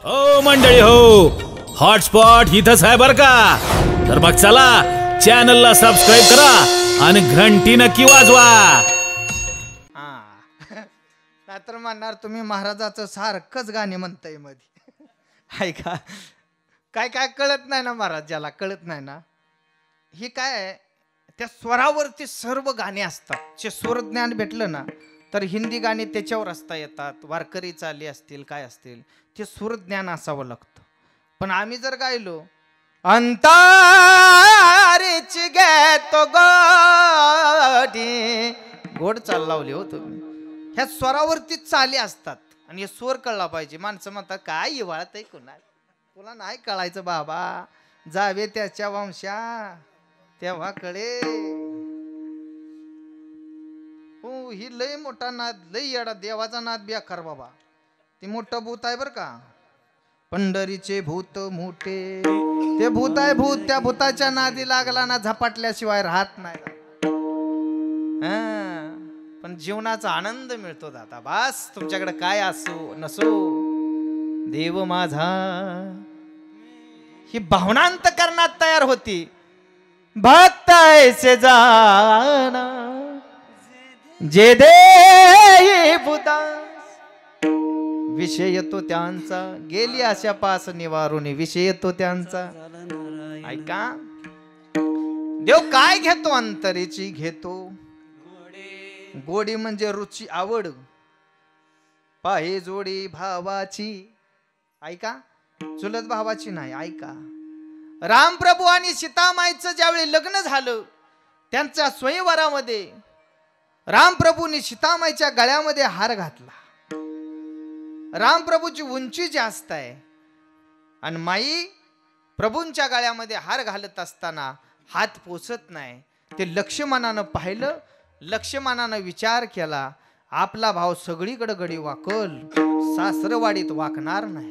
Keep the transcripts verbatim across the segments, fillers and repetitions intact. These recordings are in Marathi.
हो मंडळी हो, हॉटस्पॉट इथंच आहे बर का. तर मग चला चॅनलला सबस्क्राईब करा आणि घंटी नक्की वाजवा. नाहीतर म्हणणार तुम्ही महाराजाचं सारखंच गाणे म्हणताय मध्ये. ऐका काय काय कळत नाही ना महाराज, ज्याला कळत नाही ना ही काय त्या स्वरावरती सर्व गाणी असतात. जे स्वर ज्ञान भेटलं ना तर हिंदी गाणी त्याच्यावर असता येतात, वारकरी चाली असतील काय असतील ते सूर ज्ञान असावं लागतं. पण आम्ही जर गायलो अंतारीची घेतो गोडी, गोड चाल लावली हो तुम्ही, ह्या स्वरावरती चाली असतात आणि हे स्वर कळला पाहिजे. माणसं म्हणतात काय हिवाळत आहे कुणा, तुला नाही कळायचं बाबा, जावे त्याच्या वंशा तेव्हा कळे. हो ही लय मोठा नाद, लय येडा देवाचा नाद बेकार बाबा. ती मोठं भूत आहे बर का, पंढरीचे भूत मोठे, ते भूत आहे भूत. त्या भूताच्या नादी लागला ना झपाटल्याशिवाय राहत नाही. हा पण जीवनाचा आनंद मिळतो दादा. बस तुमच्याकडे काय असो नसो, देव माझा ही भावना अंतकरणात तयार होती. भक्त ऐसे जाना जे दे भूतास, विषय येतो त्यांचा गेली अशा पास निवारून, विषय येतो त्यांचा. ऐका देव काय घेतो, अंतरीची घेतो गोडी म्हणजे रुची आवड, पाहे जोडी भावाची. ऐका चुलत भावाची नाही. ऐका रामप्रभू आणि सीतामाईचं ज्यावेळी लग्न झालं त्यांच्या स्वयंवरामध्ये रामप्रभूंनी सीतामाईच्या गळ्यामध्ये हार घातला. रामप्रभूची उंची जास्त आहे आणि माई प्रभूंच्या गळ्यामध्ये हार घालत असताना हात पोचत नाही. ते लक्ष्मणानं पाहिलं, लक्ष्मणानं विचार केला आपला भाव सगळीकडे गडी वाकल, सासरवाडीत वाकणार नाही.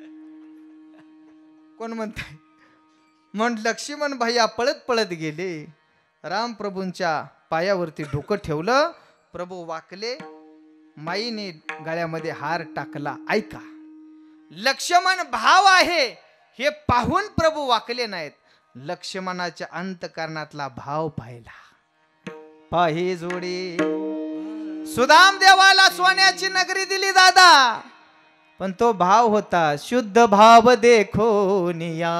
कोण म्हणताय? म्हण लक्ष्मण भैया पळत पळत गेले, रामप्रभूंच्या पायावरती डोकं ठेवलं, प्रभू वाकले, माईने गळ्यामध्ये हार टाकला. ऐका लक्ष्मण भाव आहे हे पाहून प्रभू वाकले नाहीत, लक्ष्मणाच्या अंतकरणातला भाव पाहिला. पाही जोडी सुदाम देवाला सोन्याची नगरी दिली दादा, पण तो भाव होता शुद्ध भाव देखो निया,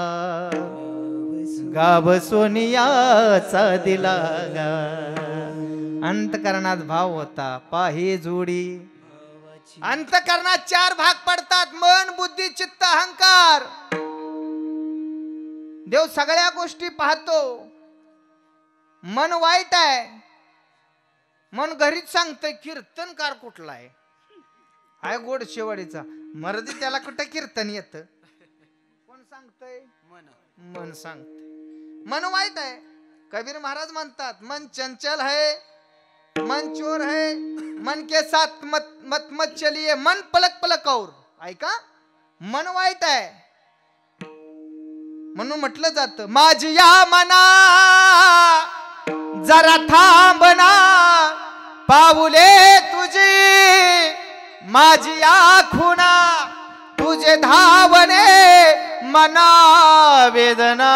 गाव सोनियाचा दिला गा. अंतकरणात भाव होता. पाही जोडी अंतकरणात चार भाग पडतात, मन बुद्धी चित्त अहंकार. देव सगळ्या गोष्टी पाहतो. मन वाईट आहे, मन घरीच सांगतंय कीर्तनकार कुठला आहे, हाय गोड शेवाडीचा मर्दी, त्याला कुठं कीर्तन येत? कोण सांगतय? मन सांगतय. मन वाईट आहे. कबीर महाराज म्हणतात मन चंचल है, मन चोर है, मन के साथ मत मत मत चलिए, मन पलक पलक और. ऐका मन वाईट आहे म्हणून म्हटलं जातं माझी या मना जरा थांबना, पाऊले तुझी माझी या खुना, तुझे धावणे मना वेदना,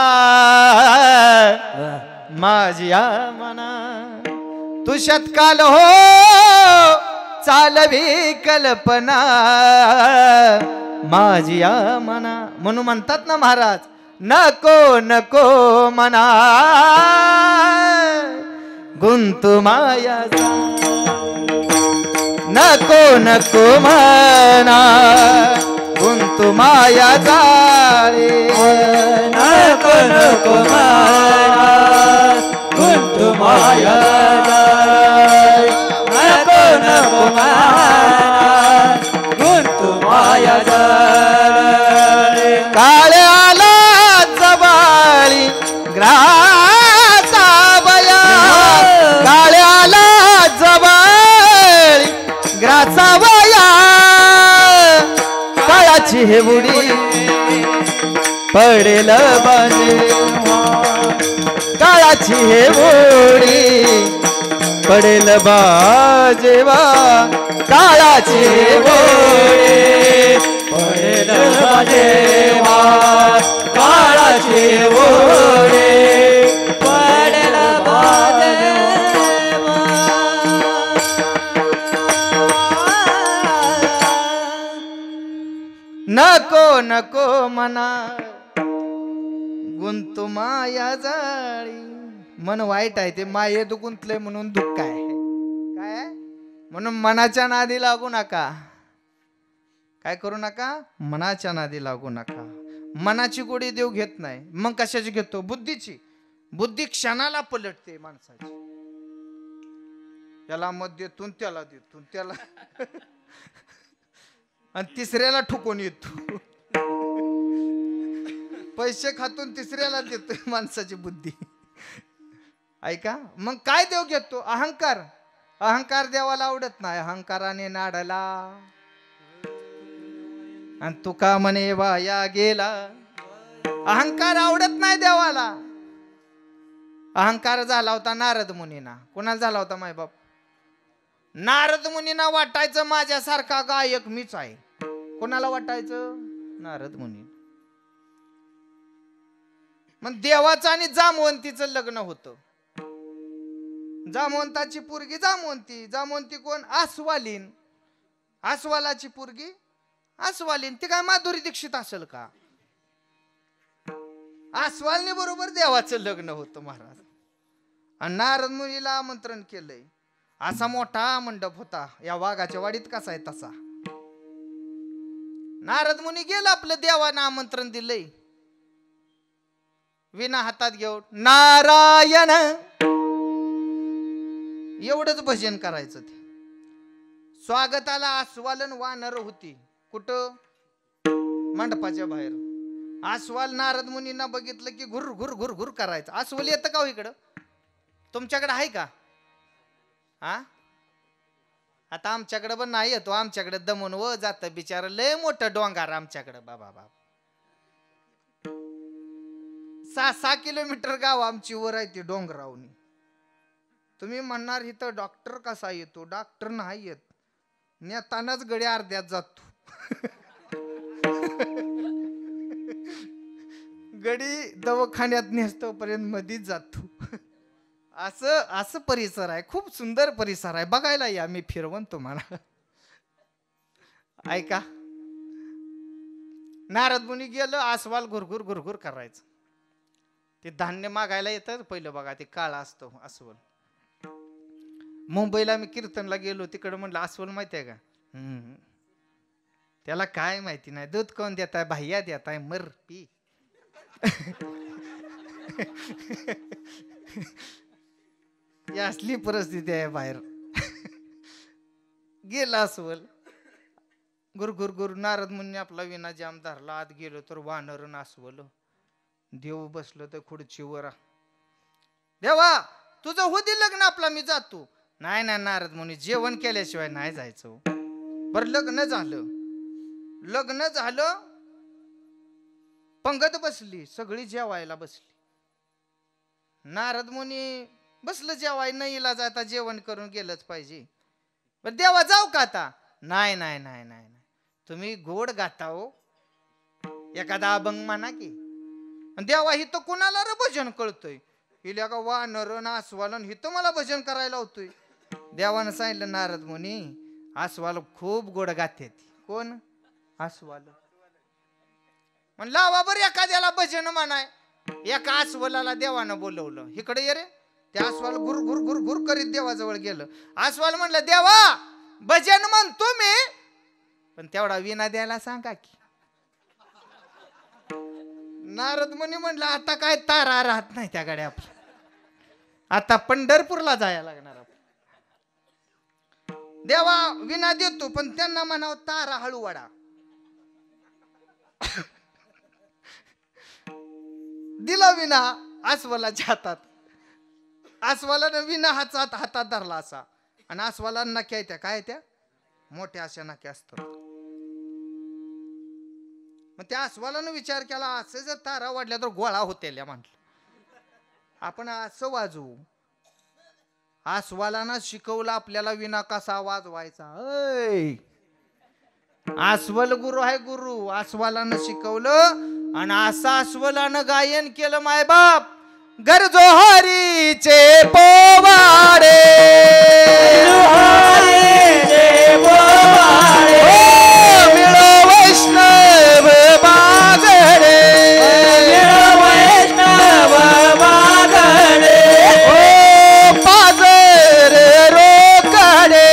माझी या मना तू शतकाल हो चालवी कल्पना, माझी या मना. म्हणून म्हणतात ना महाराज नको नको मना गुंतू माया, नको नको मना गुंतू माया जाळे, नको नको मना गुंतू माया जाळे, नको नको मना गुंतू माया जाळे. काळ्याला जवाळी ग्रासा बया, काळ्याला जवाळी ग्रासा बया, काळाची हे बुडी पडेल बाजे, काळाची हे बुडी पडेल बाजेवा, काळाची हे बुडी पडेल देवा काळाची ओढे पडेल देवा नको नको मना गुंतू माया जाळी. मन वाईट आहे ते मायेत गुंतले म्हणून दुःख आहे. काय म्हणून मनाच्या नादी लागू नका. काय करू नका? मनाच्या नादी लागू नका. मनाची गोडी देव घेत नाही. मग कशाची घेतो? बुद्धीची. बुद्धी क्षणाला पलटते माणसाची. त्याला मत देतून त्याला देतून त्याला आणि तिसऱ्याला ठुकून येतो. पैसे खातून तिसऱ्याला देतोय माणसाची बुद्धी. ऐका मग काय देव घेतो? अहंकार. अहंकार देवाला आवडत नाही. अहंकाराने नाडला आणि तुका म्हणे वाया गेला. अहंकार आवडत नाही देवाला. अहंकार झाला होता नारद मुनीना. कोणाला झाला होता? माय बाप. नारद मुनीना वाटायचं माझ्यासारखा गायक मीच आहे. कोणाला वाटायचं? नारद मुनी. मग देवाचं आणि जामवंतीचं लग्न होतं. जामवंताची पोरगी जामवंती. जामवंती कोण? आस्वालीन. आस्वालाची पोरगी आस्वालीन. ती काय माधुरी दीक्षित असेल का? आस्वालने बरोबर देवाचं लग्न होतं महाराज. आणि नारद मुनीला आमंत्रण केलंय. असा मोठा मंडप होता. या वाघाच्या वाडीत कसा आहे तसा. नारद मुनी गेला. आपलं देवानं आमंत्रण दिलंय. विना हातात घेऊन नारायण एवढंच भजन करायचं. ते स्वागताला आस्वालन वानर होती. कुठं? मंडपाच्या बाहेर. आस्वाल नारद मुनींना बघितलं की घुर घुर घुर घुर करायचं. आस्वल येतं का हो इकडं? तुमच्याकडे आहे का? हा आता आमच्याकडे पण नाही येतो. आमच्याकडे दमून व जात बिचार. लय मोठं डोंगर आमच्याकडे बाबा बाबा. सहा सहा किलोमीटर गाव आमची वर आहे ती डोंगरावनी. तुम्ही म्हणणार इथं डॉक्टर कसा येतो? डॉक्टर नाही येत. नेतानाच गडी अर्ध्यात जातो. गडी दवाखान्यात नेसतोपर्यंत मधीच जातो. असं असं परिसर आहे. खूप सुंदर परिसर आहे. बघायला या. मी फिरवून तुम्हाला. ऐका नारद मुनी गेलं. आस्वाल घुरघुर घुरघुर करायचं. ते धान्य मागायला येतं पहिलं बघा. ते काळा असतो अस्वल. मुंबईला मी कीर्तनला गेलो. तिकडं म्हणलं अस्वल माहिती आहे का? हम्म त्याला काय माहिती नाही. दूध कोण देताय? भाह्या देताय. मर पी. असली परिस्थिती आहे बाहेर. गेला अस्वल. गुरगुर गुरु. नारद मुनी आपला विना जाम धरला. आत गेलो तर वानर अस्वल. देव बसलो तर खुर्चीवर. देवा तुझं होती लग्न आपला मी जातो. नाही ना नारद मुनी जेवण केल्याशिवाय नाही जायचं. बरं लग्न झालं. लग्न झालं. पंगत बसली. सगळी जेवायला बसली. नारद मुनी बसलं जेवाय. नाही इला जाता जेवण करून गेलंच पाहिजे. बरं देवा जाऊ का आता? नाही नाही नाही नाही तुम्ही गोड गाता हो. एखादा अभंग म्हणा की. देवा हिथं कुणाला रे भजन कळतोय? हिल्या का वानर आस्वालन हिथं मला भजन करायला होतोय. देवानं सांगितलं नारद मुनी आस्वाल खूप गोड गाते. कोण? आस्वाल. म्हण लावा बरं एखाद्याला भजन म्हणाय. एका आस्वलाला देवानं बोलवलं. इकडे ये रे. त्या आस्वाल गुर गुर गुर गुर करीत देवाजवळ गेलं. आस्वाल म्हणलं देवा भजन म्हणतो मी पण तेवढा विना द्यायला सांगा की. नारद मुनी म्हणलं आता काय तारा राहत नाही त्या गाड्या. आपल्या आता पंढरपूरला जायला लागणार. देवा विना देतो पण त्यांना म्हणावं तारा हळू वाडा. दिला विना आस्वलाच्या हातात. आस्वलानं विना हातात हातात धरला असा. आणि आस्वला नक्या त्या काय त्या मोठ्या अशा नक्या असतात. मग त्या आस्वलानं विचार केला असं जर तारा वाढल्या तर गोळा होतेल्या म्हटलं. आपण असं वाजवू. आस्वलानं शिकवलं आपल्याला विना कसा वाजवायचा. ऐ अस्वल गुरु आहे गुरु. अस्वलानं शिकवलं आणि असं अस्वलानं गायन केलं मायबाप. गरजो हरीचे पोवाडे मिळो वैष्णव बागडे वैष्णव बागडे ओ पाजर रोकडे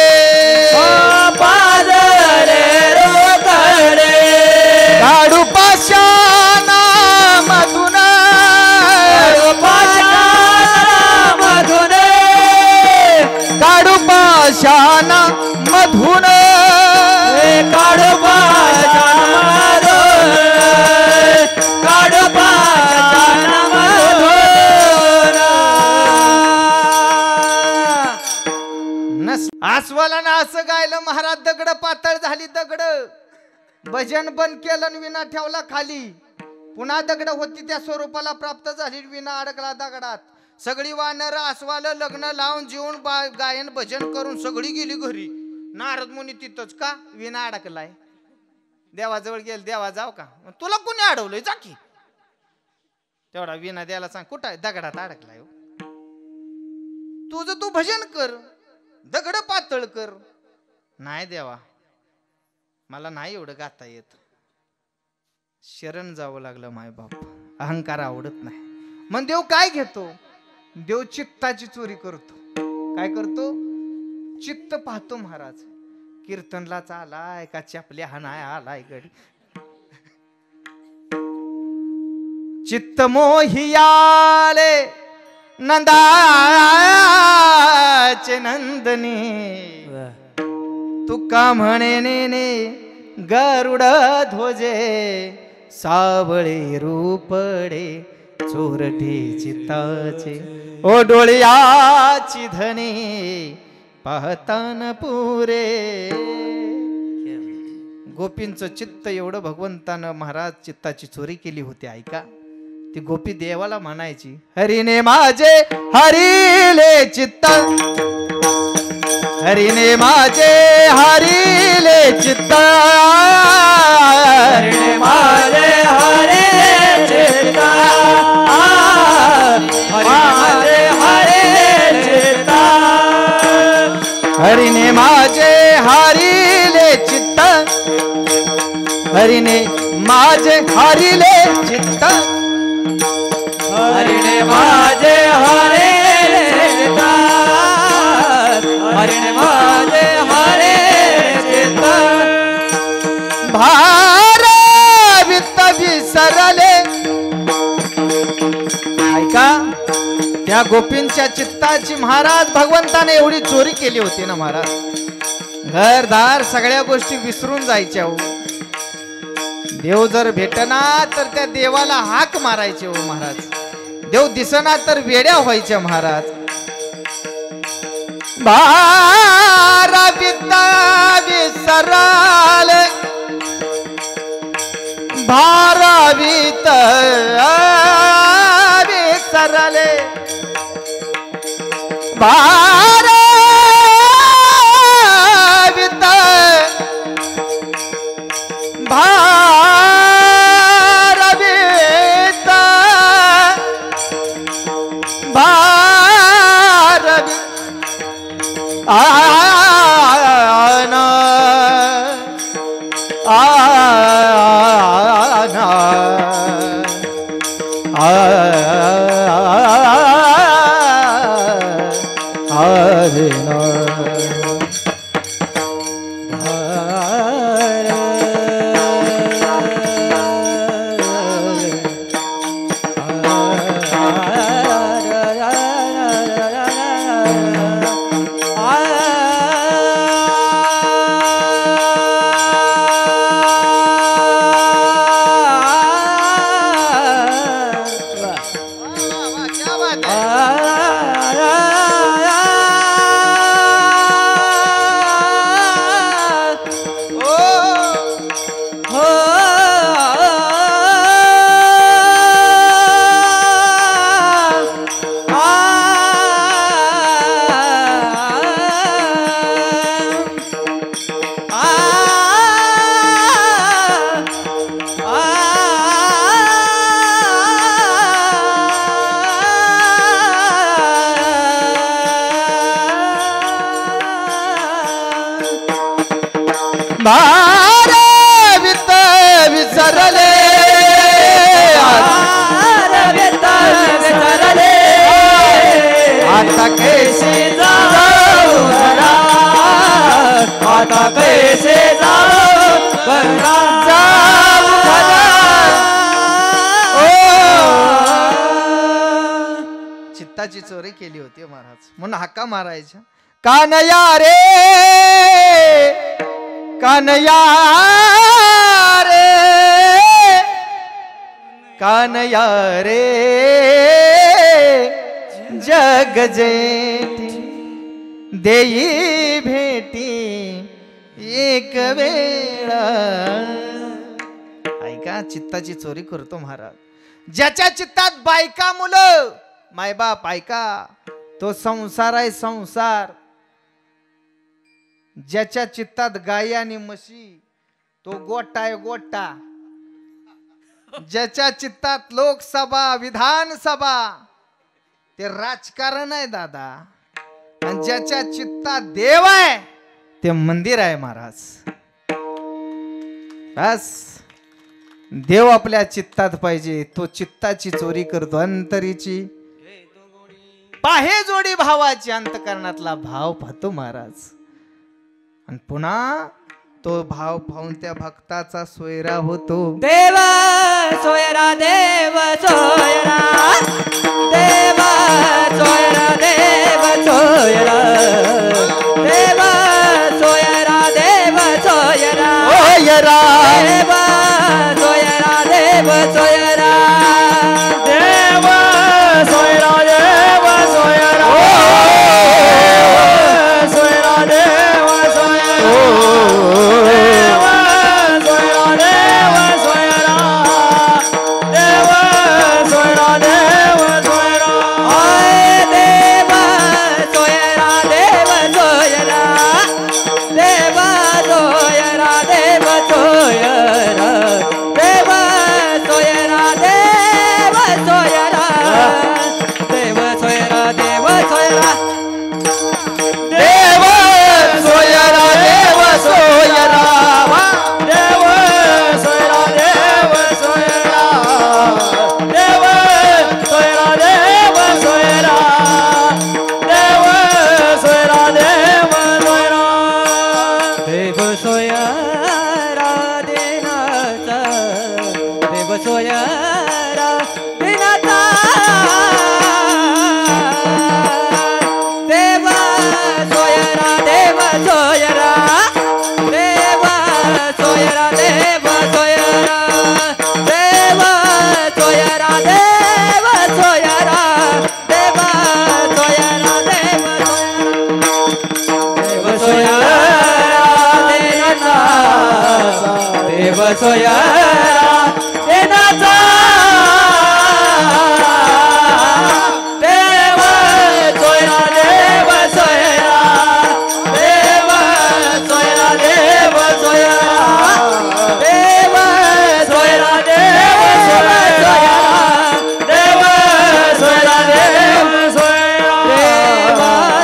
पाजर रोकडे काढू पाशाना मधुन मधुन काढू पाशाना मधुन काढू पाशान मधुन काढू पाशान मधुन. नस आस्वालानं असं गायलं महाराज. दगड पातळ झाली दगड. भजन बंद केलं आणि विना ठेवला खाली. पुन्हा दगड होती त्या स्वरूपाला प्राप्त झाली. विना अडकला दगडात. सगळी वानर आस्वाल लग्न लावून जीवन गायन भजन करून सगळी गेली घरी. नारद मुनी तिथंच का विना अडकलाय. देवाजवळ गेल. देवा जाव का. तुला कोणी अडवलंय जा की. तेवढा विना द्यायला सांग कुठं आहे. दगडात अडकलाय. तुझं तू भजन कर. दगड पातळ कर. नाही देवा मला नाही एवढं गाता येत. शरण जावं लागलं माय बाप. अहंकार आवडत नाही. मग देव काय घेतो. देव चित्ताची चोरी करतो. काय करतो. चित्त पाहतो महाराज. कीर्तनलाच आलाय का चपल्या हाणाय आलाय गडी. चित्त मोहियाले नंदाचे नंदनी तुका म्हणे ने गरुड ध्वजे सावळे रूपडे चोरटे चित्ताचे ओ डोळ्याची धने पाहतान पुरे. गोपींचं चित्त एवढं भगवंतानं महाराज चित्ताची चोरी केली होती. ऐका ती गोपी देवाला म्हणायची हरीने माझे हरिले चित्त हरीने माझे हरिले चित्त हरिणे माझे हरे चित्त हरे हरे चित्त हरीने माझे हरिले चित्त हरीने माझे हरिले चित्त हरिणे माझे हरे चित्त हरिणे माझे हरे चित्त भार वित्त विसरले. ऐका त्या गोपींच्या चित्ताची महाराज भगवंताने एवढी चोरी केली होती ना महाराज. घरदार सगळ्या गोष्टी विसरून जायच्या हो. देव जर भेटना तर त्या देवाला हाक मारायचे हो महाराज. देव दिसना तर वेड्या व्हायच्या महाराज. भारा विद्या विसराल भारावित विसरले भारावित भारावित भारावित आना आना विसरले विसरले आता कैसे जाऊ घरा आता कैसे जाऊ घरा जाऊ घरा. चित्ताची चोरी केली होती महाराज म्हणून हाका मारायच्या. कानया रे कानया रे कानया रे जग जेठी देई भेटी एक वेळा. ऐका चित्ताची चोरी करतो महाराज. ज्याच्या चित्तात बायका मुलं मायबाप ऐका तो संसार आहे संसार. ज्याच्या चित्तात गाई आणि म्हशी तो गोटा आहे गोटा. ज्याच्या चित्तात लोकसभा विधानसभा ते राजकारण आहे दादा. आणि ज्याच्या चित्तात देव आहे ते मंदिर आहे महाराज. बस देव आपल्या चित्तात पाहिजे. तो चित्ताची चोरी करतो अंतरीची. पाहे जोडी भावाची अंतकरणातला भाव पाहतो महाराज. आणि पुन्हा तो भाव पाहून त्या भक्ताचा सोयरा होतो. देव सोयरा देव सोयरा देव सोयरा देव सोयरा देव सोयरा देव सोयरा सोयरा देव सोयरा देव सोयरा देव सोयरा देव सोयरा सोयरा देव सोयरा देव सोयरा देव सोयरा देव सोयरा देव सोयरा आय देव सोयरा देव सोयरा देव सोयरा देव सोयरा देव सोयरा देव सोयरा देव सोयरा देव सोयरा देव सोयरा देव सोयरा देव सोयरा देव सोयरा देव सोयरा देव सोयरा देव सोयरा देव सोयरा देव सोयरा दिनाचा देव सोयरा दिनाचा देव सोयरा देव सोयरा देव सोयरा देव सोयरा देव सोयरा देव सोयरा देव सोयरा देव देव सोयरा देनाचा देव सोयरा देनाचा देव सोयरा देव सोयरा देव सोयरा देव सोयरा देव सोयरा देव सोयरा देव सोयरा देव सोयरा देव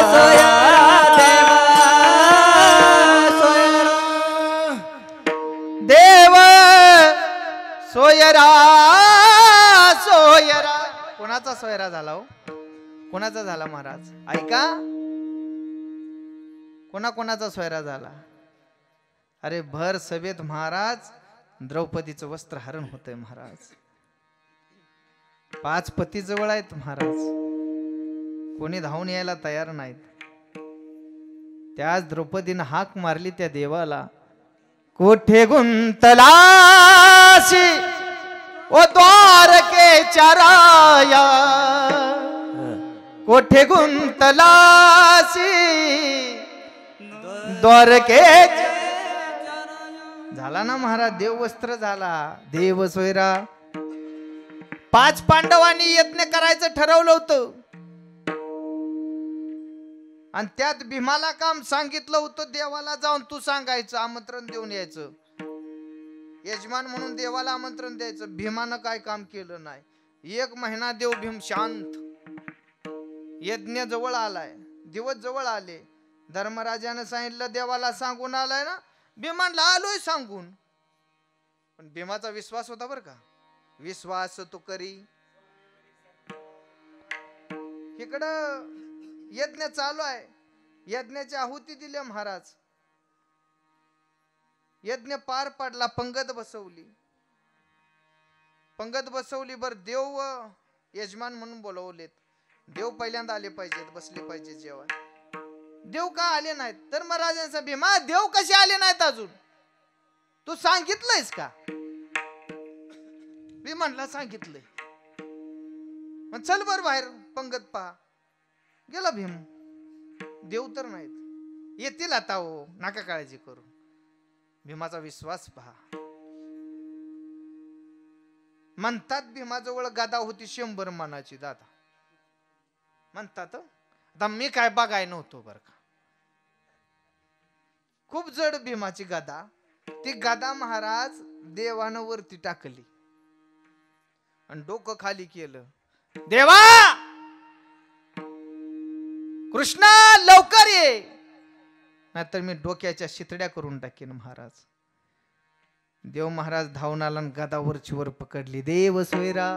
सोयरा देव सोयरा देव सोयरा. कोणाचा सोयरा झाला हो? कोणाचा झाला महाराज? ऐका कोणा कोणाचा सोयरा झाला? अरे भर सभेत महाराज द्रौपदीचं वस्त्र हरण होतंय महाराज. पाच पती जवळ आहेत महाराज. कोणी धावून यायला तयार नाहीत. त्याच द्रौपदीनं हाक मारली त्या देवाला. कोठे गुंतलासी ओ द्वारकेच्या राया कोठे गुंतलासी द्वारके. झाला ना महाराज देववस्त्र झाला. देव सोयरा. पाच पांडवांनी यज्ञ करायचं ठरवलं होतं आणि त्यात भीमाला काम सांगितलं होतं. देवाला जाऊन तू सांगायचं आमंत्रण देऊन यायचं. यजमान म्हणून देवाला आमंत्रण द्यायचं. भीमानं काय काम केलं नाही. एक महिना देव भीम शांत. यज्ञ जवळ आलाय. दिवस जवळ आले. धर्मराजाने सांगितलं देवाला सांगून आलाय ना. भीमानला आलोय सांगून. पण भीमाचा विश्वास होता बर का. विश्वास तो करी. इकडं यज्ञ चालू आहे. यज्ञाची आहुती दिली महाराज. यज्ञ पार पडला. पंगत बसवली. पंगत बसवली बर. देव यजमान म्हणून बोलवलेत. देव पहिल्यांदा आले पाहिजेत, बसले पाहिजे जेवण. देव का आले नाहीत? तर महाराजांचा भीमा देव कसे आले नाहीत अजून तू सांगितलंयस का? मी म्हणला सांगितलंय. मग चल बर बाहेर पंगत पहा. गेला भीम. देव तर नाहीत. येतील आता हो, नका काळजी करू. भीमाचा विश्वास पहा. म्हणतात भीमाजवळ गदा होती शंभर मानाची. दादा म्हणतात. आता मी काय बघाय नव्हतो बर का. खूप जड भीमाची गदा. ती गदा महाराज देवानं वरती टाकली आणि डोकं खाली केलं. देवा कृष्णा लवकर ये, नाहीतर मी डोक्याच्या शितड्या करून टाकेन महाराज. देव महाराज धावून आला आणि गदा वरची वर पकडली. देव सोयरा.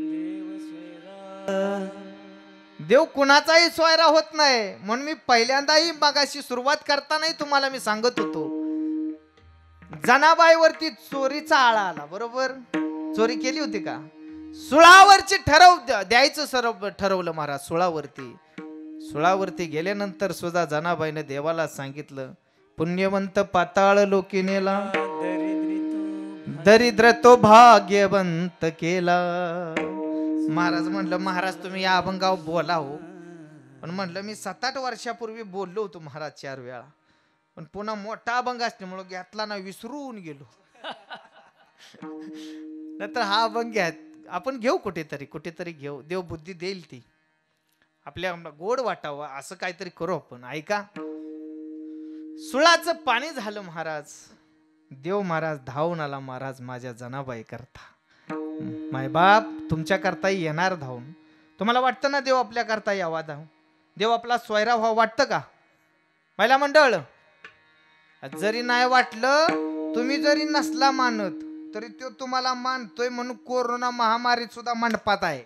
देव कुणाचाही सोयरा होत नाही म्हणून मी पहिल्यांदाही मगाशी सुरुवात करतानाही तुम्हाला मी सांगत होतो. जनाबाईवरती चोरीचा आळा आला. बरोबर चोरी केली होती का? सुळावरची ठरव द्यायचं सर्व ठरवलं महाराज. सुळावरती सुळावरती गेल्यानंतर सुद्धा जनाबाईने देवाला सांगितलं, पुण्यवंत पाताळ लोकिनेला, दरिद्र तो भाग्यवंत केला. महाराज म्हणलं, महाराज तुम्ही या अभंगाव बोला हो. पण म्हणलं मी सात आठ वर्षापूर्वी बोललो होतो महाराज चार वेळा. पण पुन्हा मोठा अभंग असल्यामुळे घेतला ना, विसरून गेलो. नंतर हा अभंग घ्या आपण घेऊ कुठेतरी कुठेतरी घेऊ. देव बुद्धी देईल ती. आपल्या गोड वाटावं असं काहीतरी करू आपण. ऐका. सुळाचं पाणी झालं महाराज. देव महाराज धावून आला महाराज माझ्या जनाबाई करता. माय बाप तुमच्या करता येणार धावून. तुम्हाला वाटतं ना देव आपल्या करता यावा धाव? देव आपला सोयरा व्हावा वाटतं का महिला मंडळ? जरी नाही वाटलं, तुम्ही जरी नसला मानत तरी तो तुम्हाला मानतोय म्हणून कोरोना महामारीत सुद्धा मंडपात आहे.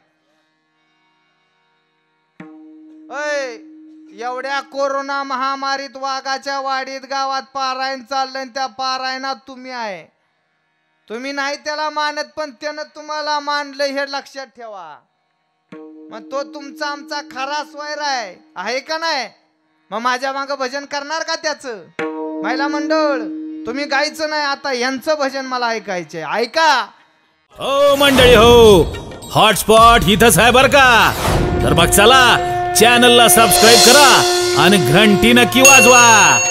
अय एवढ्या कोरोना महामारीत वाघाच्या वाडीत गावात पारायण चाललंय. त्या पारायणात तुम्ही आहे. तुम्ही नाही त्याला मानत पण त्यानं तुम्हाला मानलं हे लक्षात ठेवा. मग तो तुमचा आमचा खरा सोयरा आहे, आहे का नाही? मग माझ्या मागं भजन करणार का त्याचं? महिला मंडळ तुम्ही गायचं नाही आता, यांचं भजन मला ऐकायचंय. ऐका. हो मंडळी हो, हॉटस्पॉट इथंच आहे बर का. तर मग चला चॅनलला सबस्क्राईब करा आणि घंटी नक्की वाजवा.